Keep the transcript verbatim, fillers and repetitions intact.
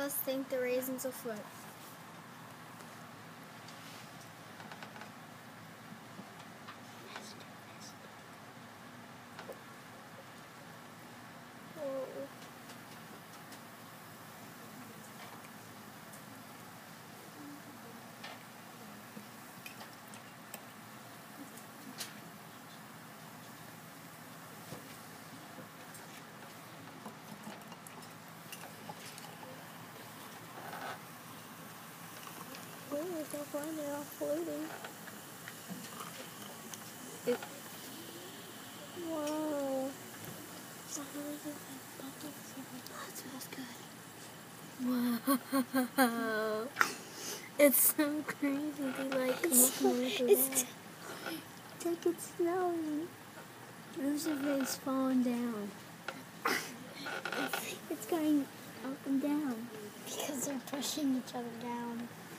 us think the raisins will float. Oh, I can't find it all floating. It, whoa. That smells good. Wow. It's so crazy. They like come It's, up and leave the it's, wall. it's like it's snowing. Lucifer's falling down. It's, it's going up and down. Because they're pushing each other down.